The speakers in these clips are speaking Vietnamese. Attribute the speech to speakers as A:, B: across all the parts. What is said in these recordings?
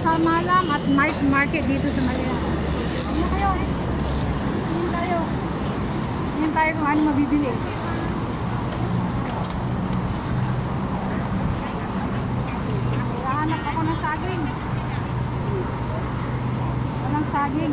A: Tama lang at night market dito sa Malaysia. Ano kayo? Tingin tayo. Tingin tayo kung ano mabibili. Hanap ako ng saging. Walang saging.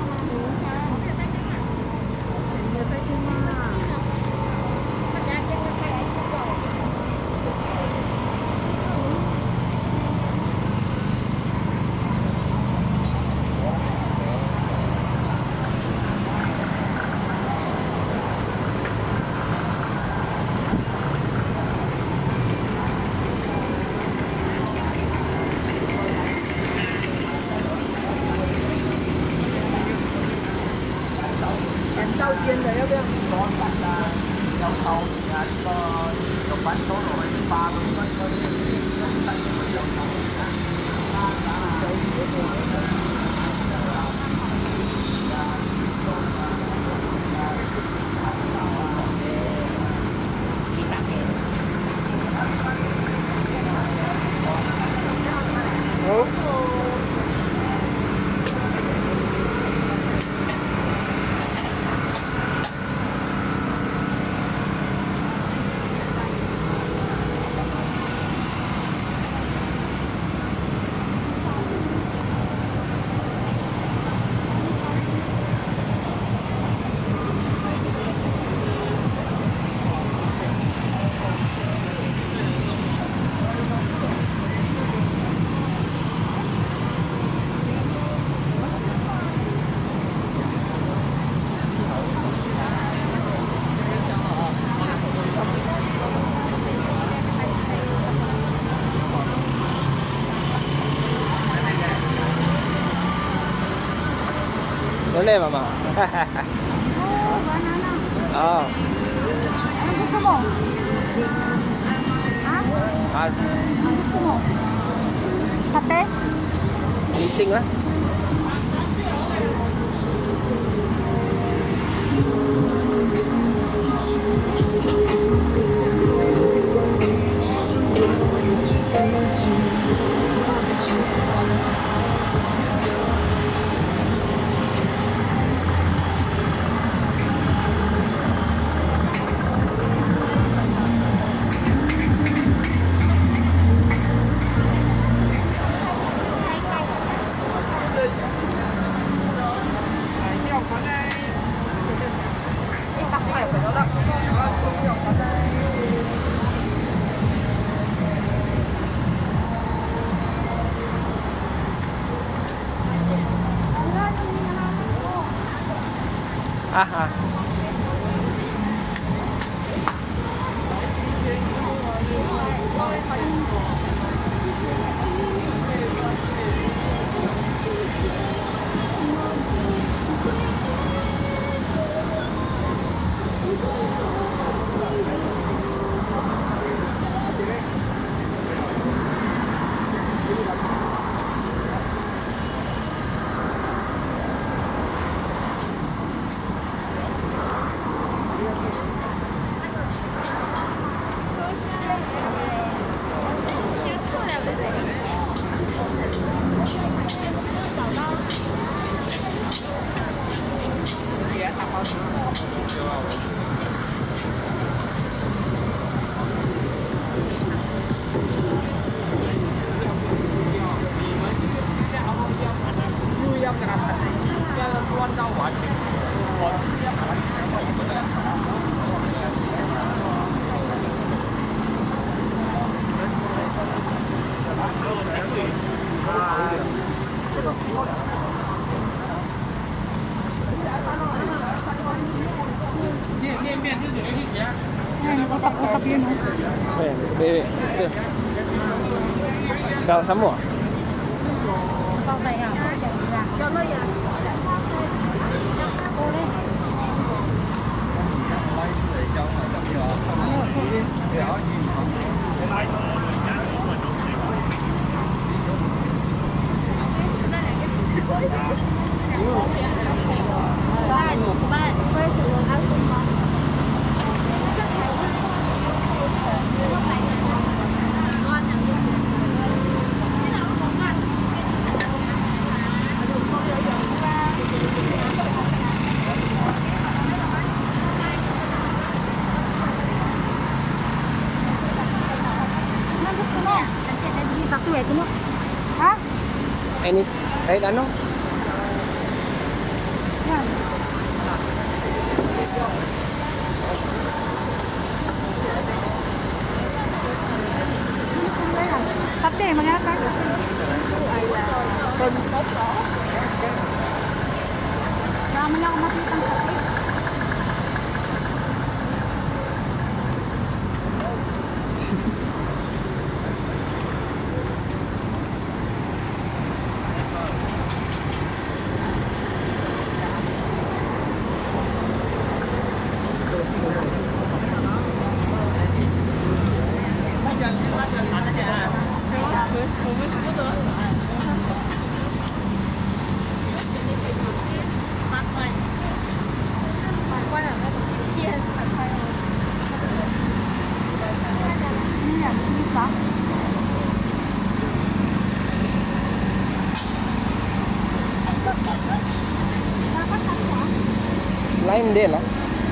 B: Boleh mama.
A: Oh, banana.
B: Oh.
A: Ano gusto mo? Ha? Ano gusto mo? Sate?
B: Meeting lah. Ah.
A: Ay, nakatak-utak yun.
B: Bebe. Kau sama?
A: Bao tay à? Cho nó vậy. Cô đây.
B: ini kahit ano.
A: Yan. Kape, mga kape. Wala man ako makita ng kape.
B: Lain dia lah.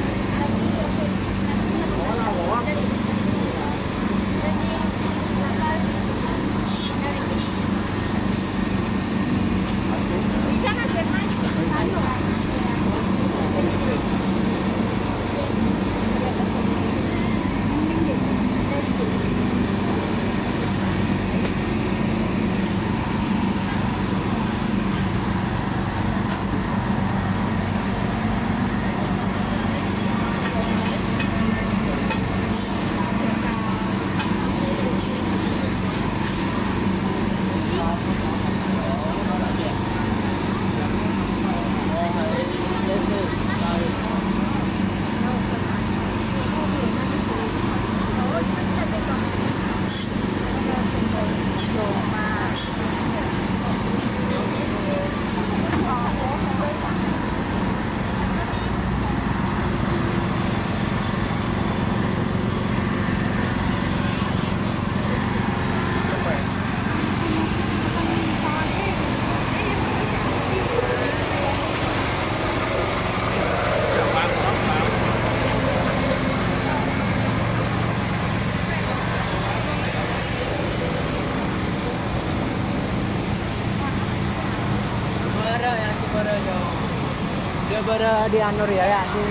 B: Dia berada di Anur ya, di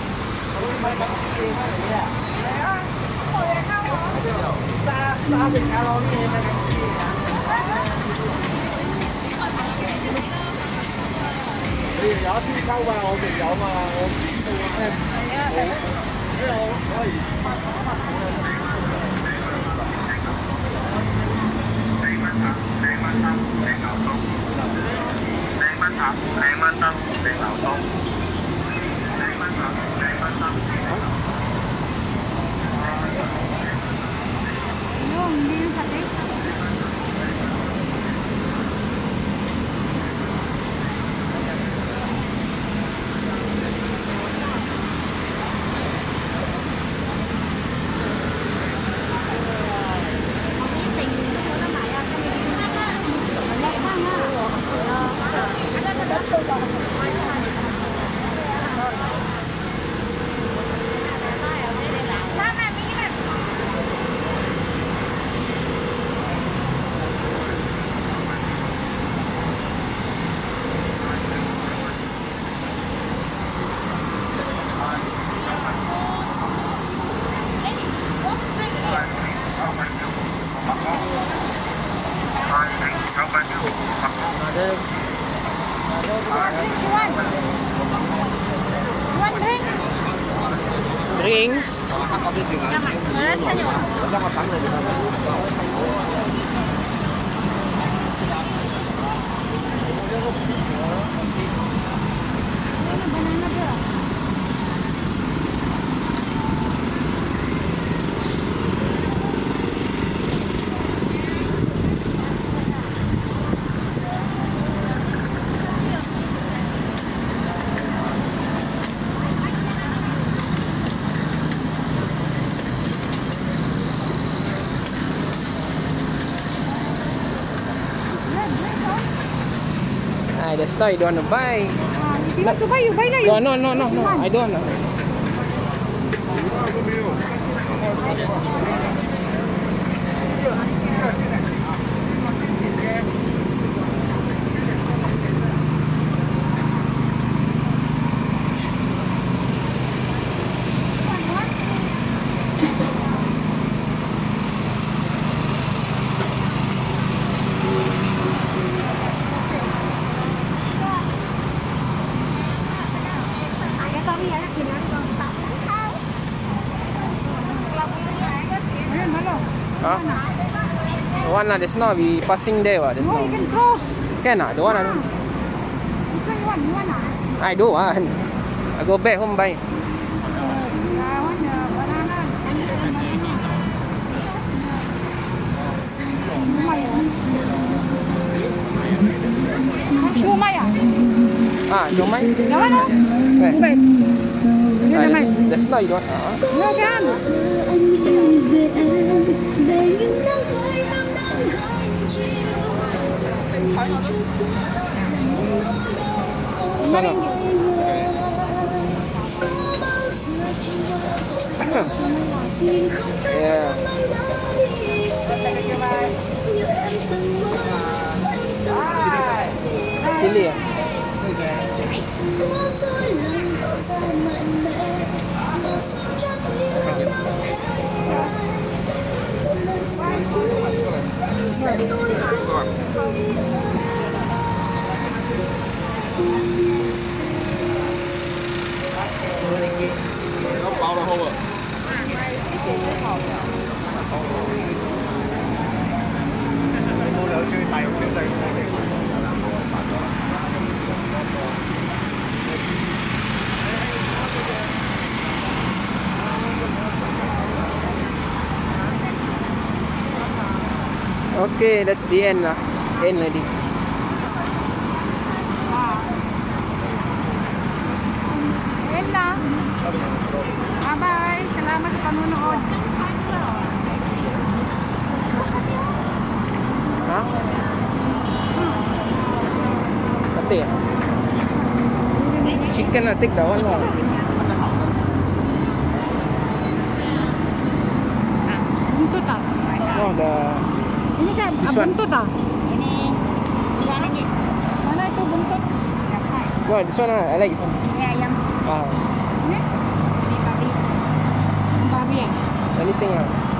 B: drinks. That's why I don't want to buy.
A: If you want to buy, you buy na.
B: No, I don't want.
A: Ayan, malo.
B: Huh? The one lah, there's no, we passing there. There's
A: No,
B: no.
A: you can cross.
B: Can ah? The one I don't.
A: Which one you want? You want
B: I don't want. I go back home buy.
A: I want the banana. Shumai ah?
B: Ah, Jomai?
A: Yang mana?
B: Where?
A: Wait. Ini
B: Ah,
A: namanya.
B: there's no, you don't.
A: No kan?
B: Sana. Yeah. Chili ah. Okay, that's the end lah. End already.
A: Ayan lang. Bye-bye. Salamat sa panunood.
B: Ha? Sate ah? Chicken lah, take that one lah.
A: Buntut ah?
B: Oh, the
A: Ini kan
B: This one.
A: buntut ah? Ini RM2. Mana itu buntut?
B: no, this one lah. I like this one.
A: Ini ayam.
B: Ah,
A: Ini? Ini babi. Babi ya?
B: anything lah.